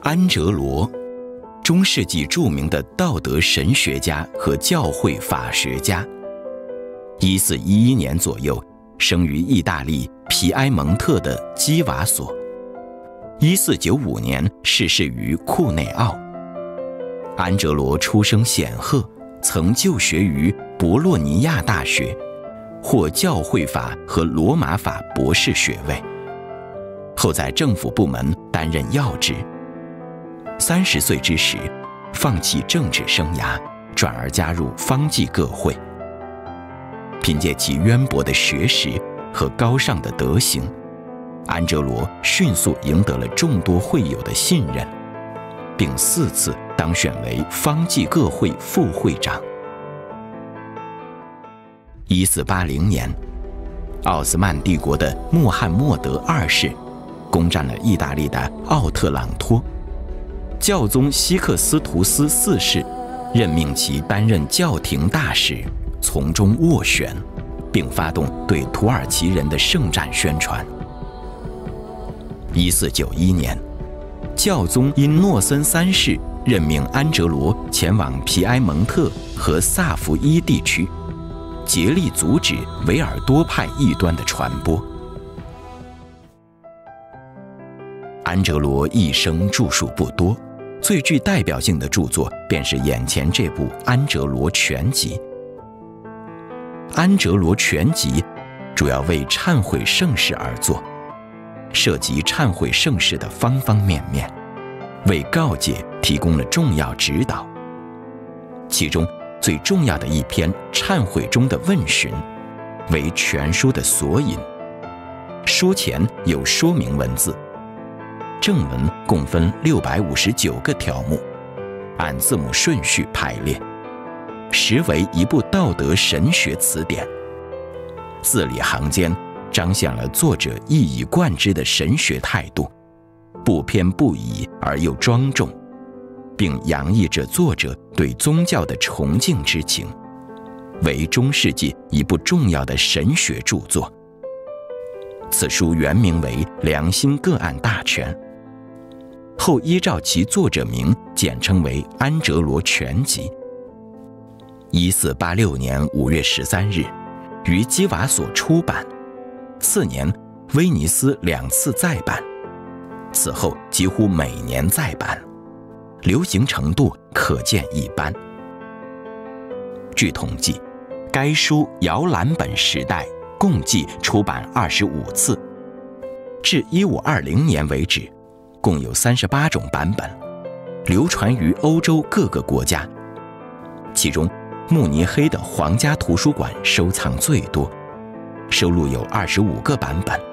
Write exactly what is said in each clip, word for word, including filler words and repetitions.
安哲罗，中世纪著名的道德神学家和教会法学家。一四一一年左右生于意大利皮埃蒙特的基瓦索，一四九五年逝世于库内奥。安哲罗出身显赫，曾就学于博洛尼亚大学，获教会法和罗马法博士学位，后在政府部门担任要职。三十岁之时，放弃政治生涯，转而加入方济各会。凭借其渊博的学识和高尚的德行，安哲罗迅速赢得了众多会友的信任，并四次当选为方济各会副会长。一四八零年，奥斯曼帝国的穆罕默德二世攻占了意大利的奥特朗托。教宗西克斯图斯四世任命其担任教廷大使，从中斡旋，并发动对土耳其人的圣战宣传。一四九一年，教宗因诺森三世任命安哲罗前往皮埃蒙特和萨伏伊地区，竭力阻止维尔多派异端的传播。安哲罗一生著述不多，最具代表性的著作便是眼前这部《安哲罗全集》。《安哲罗全集》主要为忏悔圣事而作，涉及忏悔圣事的方方面面，为告解提供了重要指导。其中最重要的一篇《忏悔中的问询》为全书的索引，书前有说明文字。正文共分六百五十九个条目，按字母顺序排列，实为一部道德神学词典。字里行间彰显了作者一以贯之的神学态度，不偏不倚而又庄重，并洋溢着作者对宗教的崇敬之情，为中世纪一部重要的神学著作。此书原名为《良心个案大全》，后依照其作者名简称为《安哲罗全集》。一四八六年五月十三日，于基瓦索出版。次年，威尼斯两次再版，此后几乎每年再版，流行程度可见一斑。据统计，该书摇篮本时代共计出版二十五次，至一五二零年为止，共有三十八种版本，流传于欧洲各个国家。其中，慕尼黑的皇家图书馆收藏最多，收录有二十五个版本。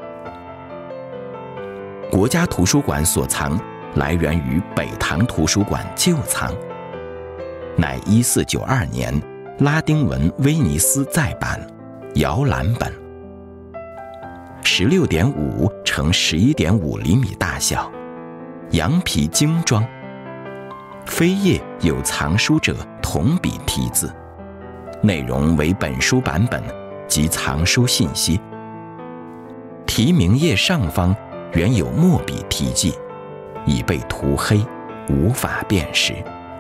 国家图书馆所藏来源于北堂图书馆旧藏，乃一四九二年拉丁文威尼斯再版，摇篮本，十六点五乘十一点五厘米大小，羊皮精装，扉页有藏书者铜笔题字，内容为本书版本及藏书信息。题名页上方原有墨笔题记，已被涂黑，无法辨识。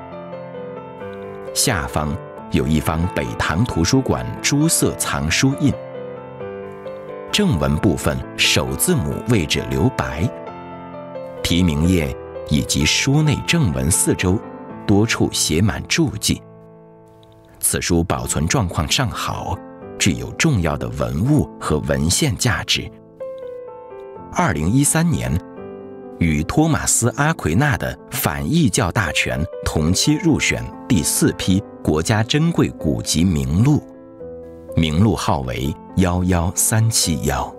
下方有一方北堂图书馆朱色藏书印，正文部分首字母位置留白，题名页以及书内正文四周多处写满注记。此书保存状况尚好，具有重要的文物和文献价值。二零一三年，与托马斯·阿奎那的《反异教大全》同期入选第四批国家珍贵古籍名录，名录号为一一三七一。